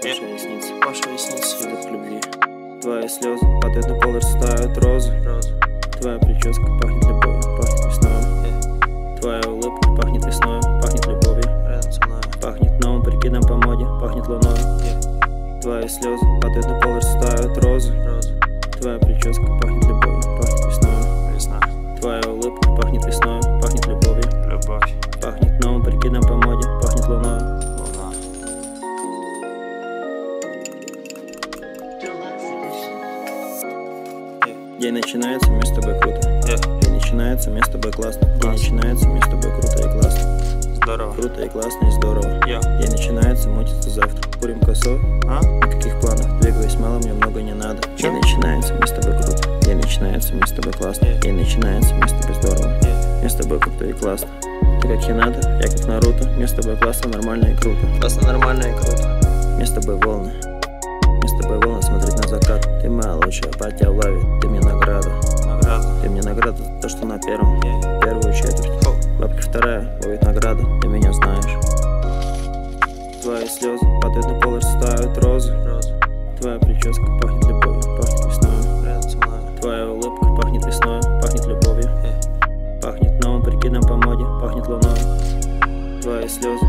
Ваши ресницы язык любви. Твои слезы падают на пол и растают розы. Твоя прическа пахнет любовью, пахнет весной. Твоя улыбка пахнет весной, пахнет любовью. рядом со мной. Пахнет новым прикидом по моде, пахнет луной. Твои слезы падают на пол и растают розы. Твоя прическа пахнет любовью, пахнет весной. Весна. Твоя улыбка пахнет весной, пахнет любовью. Любовь. Пахнет новым прикидом по моде, пахнет луной. Луна. День начинается, мне с тобой круто. День начинается, мне с тобой классно. День начинается, мне с тобой круто и классно. Здорово. Круто и классно и здорово. Я. День начинается, мутится завтра. Курим косой, никаких планов. Двигаюсь мало, мне много не надо. Чё? День начинается, мне с тобой круто. День начинается, мне с тобой классно. День начинается, мне с тобой здорово. Мне с тобой круто и классно. Ты как Хинада, я как Наруто. Мне с тобой классно, нормально и круто. Классно, нормально и круто. Мне с тобой волны. Мне с тобой волны смотреть на закат. Ты моя лучшая партия в лаве. Ты мне награда. Ты мне награда за то, что на первую четверть. Бабки вторая, ловит награда. Ты меня знаешь. Твои слезы падают на пол и растают розы. Твоя прическа пахнет любовью, пахнет весной. Рядом со мной. Твоя улыбка пахнет весной, пахнет любовью. Пахнет новым прикидом по моде, пахнет луной. Твои слезы